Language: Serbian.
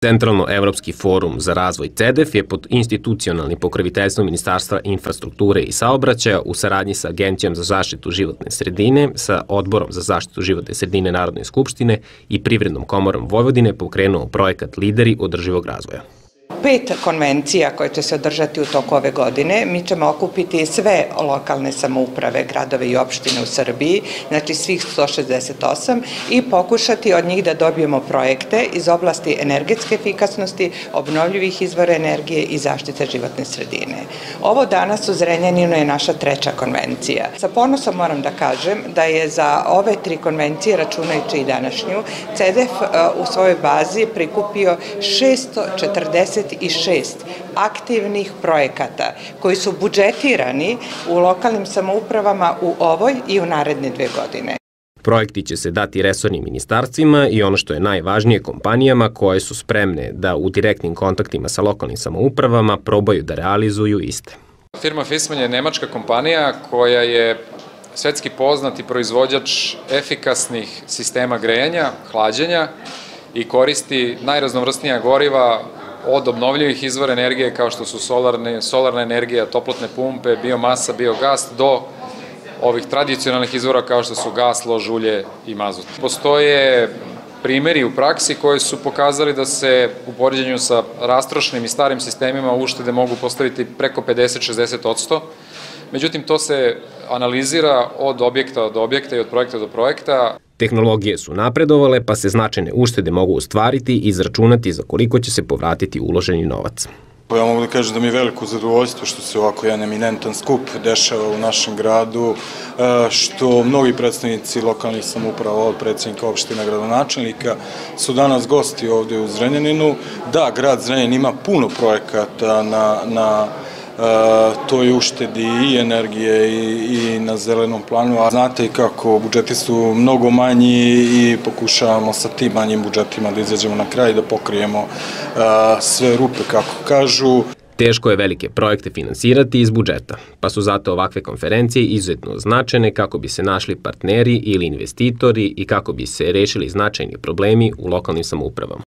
Centralno-evropski forum za razvoj CEDEF je pod institucionalnim pokroviteljstvom Ministarstva infrastrukture i saobraćaja u saradnji sa Agencijom za zaštitu životne sredine, sa Odborom za zaštitu životne sredine Narodne skupštine i Privrednom komorom Vojvodine pokrenuo projekat Lideri održivog razvoja. 5 konvencija koje će se održati u toku ove godine. Mi ćemo okupiti sve lokalne samouprave, gradove i opštine u Srbiji, znači svih 168, i pokušati od njih da dobijemo projekte iz oblasti energetske efikasnosti, obnovljivih izvora energije i zaštite životne sredine. Ovo danas u Zrenjaninu je naša 3. konvencija. Sa ponosom moram da kažem da je za ove 3 konvencije, računajući i današnju, CEDEF u svojoj bazi prikupio 646 aktivnih projekata koji su budžetirani u lokalnim samoupravama u ovoj i u naredne 2 godine. Projekti će se dati resornim ministarstvima i, ono što je najvažnije, kompanijama koje su spremne da u direktnim kontaktima sa lokalnim samoupravama probaju da realizuju iste. Firma Viessmann je nemačka kompanija koja je svetski poznati proizvođač efikasnih sistema grejanja, hlađenja i koristi najraznovrsnija goriva od obnovljivih izvora energije kao što su solarna energija, toplotne pumpe, biomasa, biogas, do ovih tradicionalnih izvora kao što su gas, lož, ulje i mazut. Postoje primeri u praksi koji su pokazali da se u poređenju sa rastrošnim i starim sistemima uštede mogu postaviti preko 50-60%. Međutim, to se analizira od objekta do objekta i od projekta do projekta. Tehnologije su napredovale, pa se značajne uštede mogu ostvariti i izračunati za koliko će se povratiti uloženi novac. Ja mogu da kažem da mi je veliko zadovoljstvo što se ovako jedan eminentan skup dešava u našem gradu, što mnogi predstavnici lokalnih samouprava, od predsjednika opština, gradonačelnika, su danas gosti ovde u Zrenjaninu. Da, grad Zrenjanin ima puno projekata na toj uštedi i energije i na zelenom planu, a znate i kako budžeti su mnogo manji i pokušavamo sa tim manjim budžetima da izađemo na kraj i da pokrijemo sve rupe, kako kažu. Teško je velike projekte finansirati iz budžeta, pa su zato ovakve konferencije izuzetno značajne kako bi se našli partneri ili investitori i kako bi se rešili značajni problemi u lokalnim samoupravama.